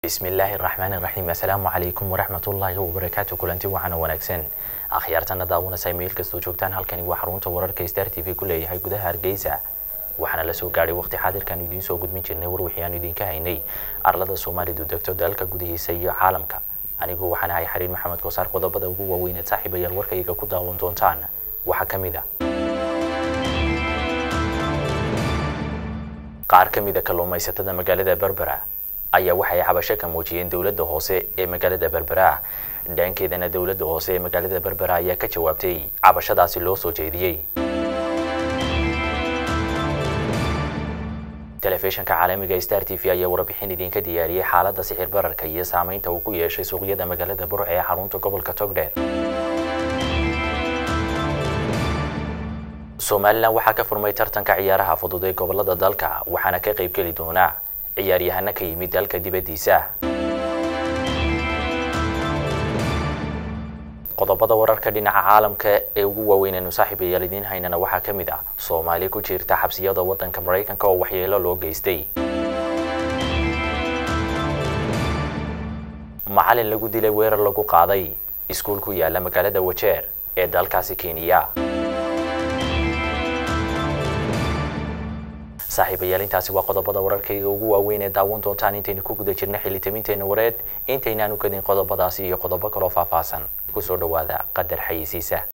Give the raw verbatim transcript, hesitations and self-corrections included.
بسم الله الرحمن الرحيم. السلام عليكم ورحمة الله وبركاته. كلنتي وعنا ونكسن أخيارتنا داونا سايميل كستو جوجتان هالكني وحرون تورر كيستار تي في كله هاي جودها هرجيسة وحنا لسه قاعد وقت حاضر كانوا يدين سو جود من جنة وروحيان يدين كهيني أرلد الصومالي دو دكتور دالك جوده سيء عالمك أنا جو وحنا هاي حرين محمد كوسار قضى بدأ جو وين تصاحب يالورك يجا كودا ونتونتان وحكم ذا قاركم إذا كلهم يستدى مجال بربرة ayaa waxay xabasho ka muujiyeen dawladda hoose ee magaalada Berbera dhankeedana dawladda hoose ee magaalada Berbera ayaa ka jawaabtay xabashadaasi loo soo jeediyay telefishinka caalamiga Star T V ayaa warbixin idinka diyaariyay xaaladda sicir bararka iyo saameynta uu ku yeeshay suuqyada magaalada Burco ee xarunta gobolka Togdheer Soomaaliland waxaa ka furmay tartanka ciyaaraha fudud ee gobolada dalka waxaana ka qayb geli doona ciyaaryahanna ka yimid dalka dibadiisa qodobada wararka dhinaca caalamka ee ugu waaweyn ee saaxiibayaal idin haynana waxa kamid ah Soomaali ku jirta xabsiyada wadanka Mareykanka oo waxyeelo loo geystay macallin lagu dilay weerar lagu qaaday iskuul ku yaala magaalada Wajeer ee dalkaasi Kenya saaxiibayaal intaasi waa qodobada wararkayga ugu waaweyn ee daawan doontaan intaynu ku guda jirnay xilitaminteena wareed intaynaanu kadin qodobadaasi iyo qodobo kale oo faahfaahsan ku soo dhawaada qadar xayisiisa